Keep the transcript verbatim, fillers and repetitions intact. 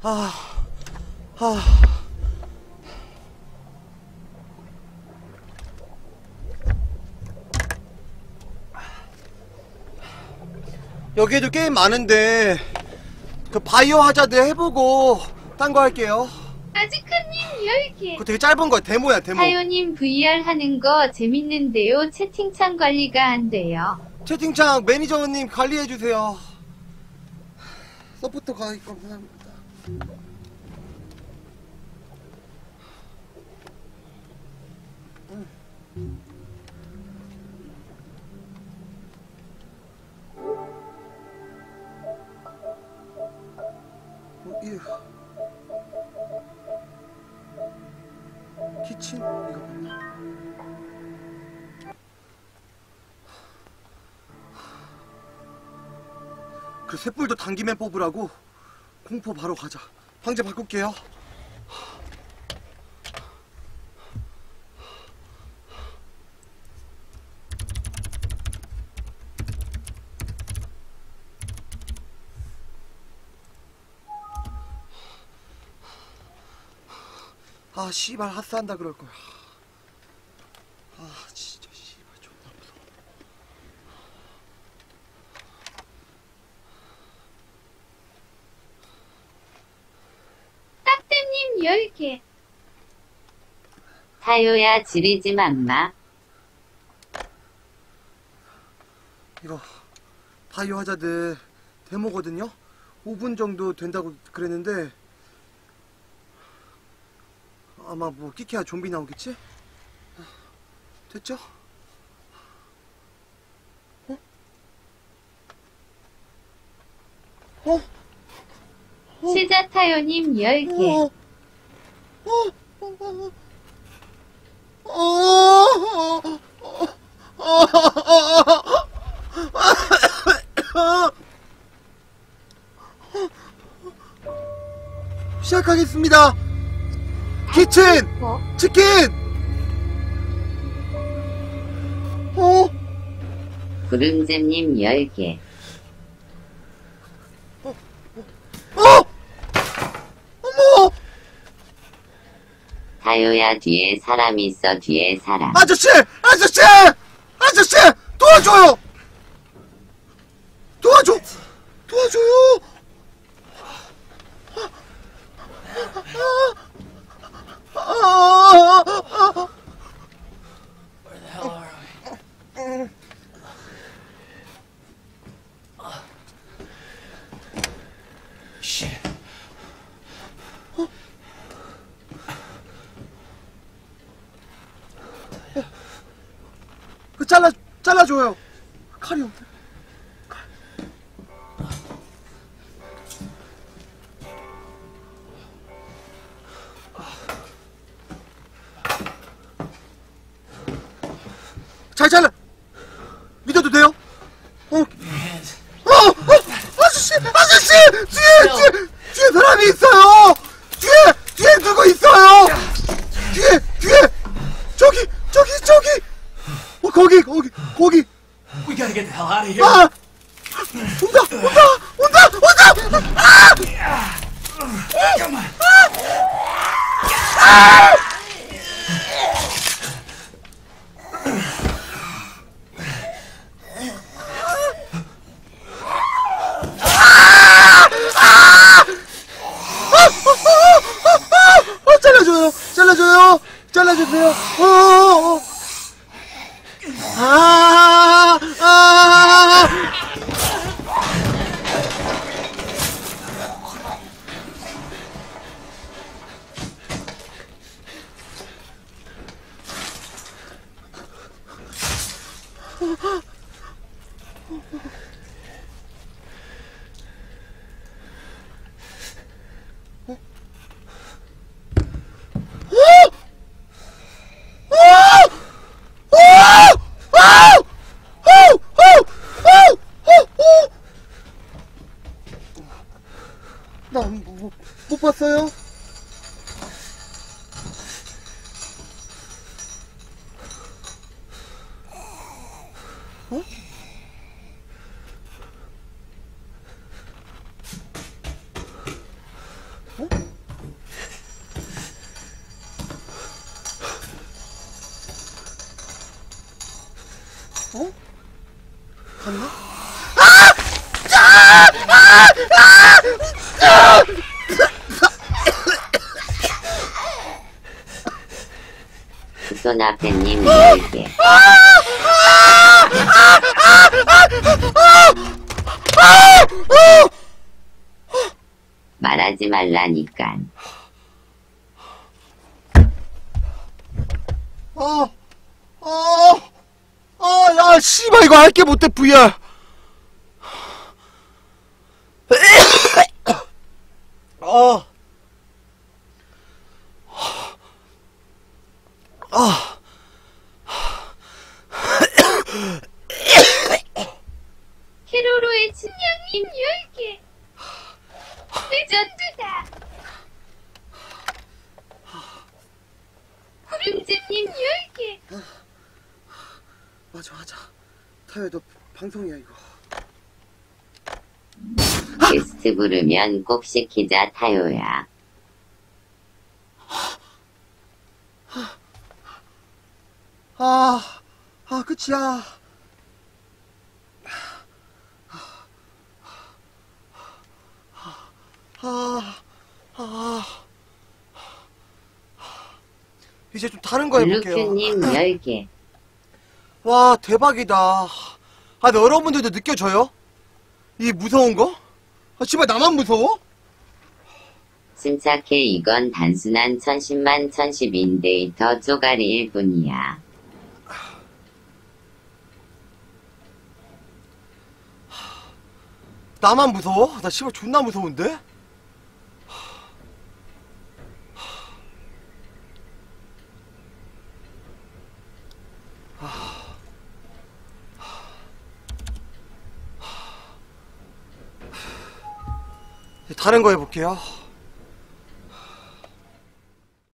아, 아. 여기에도 게임 많은데 그 바이오 하자드 해보고 딴 거 할게요. 아지크님 열 개. 그거 되게 짧은 거야. 데모야, 데모. 타요님 브이알 하는 거 재밌는데요. 채팅창 관리가 안 돼요. 채팅창 매니저님 관리해주세요. 서포터 가입 감사합니다. 어, 이 키친? 이거 맞나? 그 쇳불도 당기면 뽑으라고? 공포 바로 가자. 방제 바꿀게요. 아 씨발 핫스한다 그럴거야. 아 진짜 씨발 존나 무서워. 딱새님 열 개. 타요야 지리지 맘마. 이거 바이오 하자드 데모거든요? 오 분 정도 된다고 그랬는데 아마 뭐 끼켜야 좀비 나오겠지? 됐죠? 어? 어? 어? 시자 타요님 열 개. 어? 어? 어? 어? 어? 시작하겠습니다. 키친! 치킨! 어? 구름잼님 열 개. 어? 어? 어머! 타요야 뒤에 사람 있어 뒤에 사람. 아저씨! 아저씨! 아저씨! 도와줘요! 도와줘! 도와줘요! Where the hell are we? Shit. 그 잘라 잘라줘요. 칼이 없네. 칼. 잘 잘라. 믿어도 돼요? 어? 어? 어? 아저씨! 아저씨! 뒤에! 뒤에! 뒤에 사람이 있어요! 뒤에! 뒤에 누구 있어요! 뒤에! 뒤에! 저기! 저기! 저기! 어, 거기! 거기! 거기! We gotta get the hell out of here. 아! 온다! 온다! 온다! 온다! 아! Come on. 아! 어, 잘라줘요! 잘라줘요! 잘라주세요! 어, 어, 어. 아, 아, 나못 못 봤어요? 어? 어? 소나페님 열 개. 말하지 말라니깐. 어, 어, 어, 야, 씨발, 이거 할게 못해, 브이알. 어, 아, 캐로로의 친형님 열 개. 레전드다. 구름잼님 열 개. 맞아, 맞아. 타요야, 너 방송이야, 이거. 게스트 부르면 꼭 시키자 타요야. 아, 아, 끝이야. 아, 아, 이제 좀 다른 거 해볼게요. 블루큐님 열 개. 와, 대박이다. 아, 근데 여러분들도 느껴져요? 이 무서운 거? 아, 씨발, 나만 무서워? 침착해 이건 단순한 천십만 천십인 데이터 쪼가리일 뿐이야. 나만 무서워? 나 씨발 존나 무서운데? 다른 거 해볼게요.